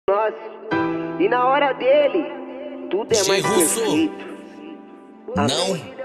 nosso. E na hora dele, tudo é mais perfeito. Não